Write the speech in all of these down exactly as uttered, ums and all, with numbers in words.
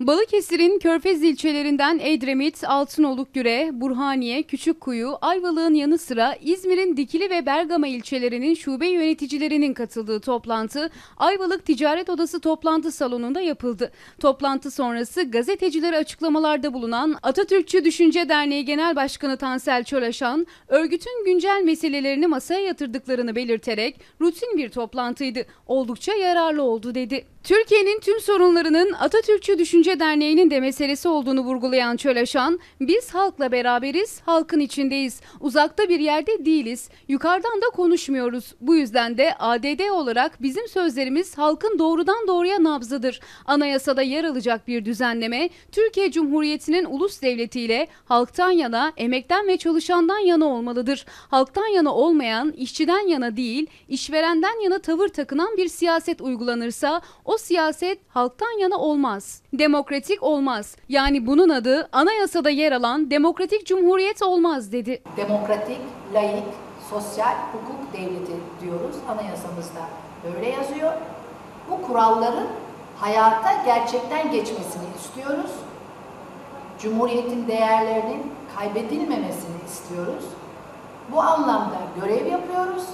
Balıkesir'in Körfez ilçelerinden Edremit, Altınoluk-Güre, Burhaniye, Küçükkuyu, Ayvalık'ın yanı sıra İzmir'in Dikili ve Bergama ilçelerinin şube yöneticilerinin katıldığı toplantı Ayvalık Ticaret Odası toplantı salonunda yapıldı. Toplantı sonrası gazetecilere açıklamalarda bulunan Atatürkçü Düşünce Derneği Genel Başkanı Tansel Çolaşan, örgütün güncel meselelerini masaya yatırdıklarını belirterek rutin bir toplantıydı, oldukça yararlı oldu dedi. Türkiye'nin tüm sorunlarının Atatürkçü Düşünce Derneği'nin de meselesi olduğunu vurgulayan Çolaşan, biz halkla beraberiz, halkın içindeyiz, uzakta bir yerde değiliz, yukarıdan da konuşmuyoruz. Bu yüzden de A D D olarak bizim sözlerimiz halkın doğrudan doğruya nabzıdır. Anayasada yer alacak bir düzenleme, Türkiye Cumhuriyeti'nin ulus devletiyle halktan yana, emekten ve çalışandan yana olmalıdır. Halktan yana olmayan, işçiden yana değil, işverenden yana tavır takınan bir siyaset uygulanırsa, o siyaset halktan yana olmaz, demokratik olmaz. Yani bunun adı anayasada yer alan demokratik cumhuriyet olmaz dedi. Demokratik, laik, sosyal hukuk devleti diyoruz anayasamızda. Öyle yazıyor. Bu kuralların hayata gerçekten geçmesini istiyoruz. Cumhuriyetin değerlerinin kaybedilmemesini istiyoruz. Bu anlamda görev yapıyoruz.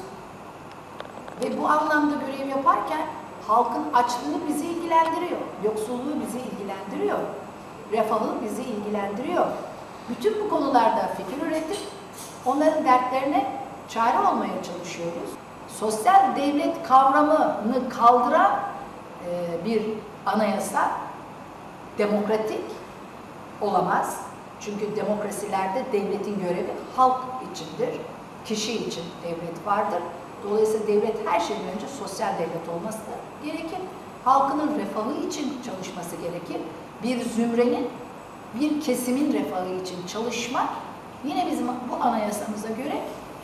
Ve bu anlamda görev yaparken halkın açlığı bizi ilgilendiriyor, yoksulluğu bizi ilgilendiriyor, refahı bizi ilgilendiriyor. Bütün bu konularda fikir üretip onların dertlerine çare olmaya çalışıyoruz. Sosyal devlet kavramını kaldıran e, bir anayasa demokratik olamaz. Çünkü demokrasilerde devletin görevi halk içindir, kişi için devlet vardır. Dolayısıyla devlet her şeyden önce sosyal devlet olması da gerekir. Halkının refahı için çalışması gerekir. Bir zümrenin, bir kesimin refahı için çalışmak yine bizim bu anayasamıza göre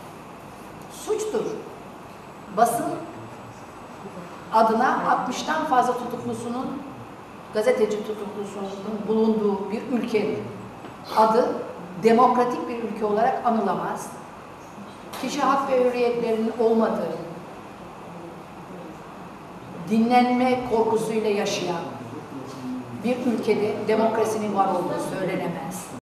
suçtur. Basın adına altmıştan fazla tutuklusunun, gazeteci tutuklusunun bulunduğu bir ülkenin adı demokratik bir ülke olarak anılamaz. Kişi hak ve hürriyetlerinin olmadığı, dinlenme korkusuyla yaşayan bir ülkede demokrasinin var olduğu söylenemez.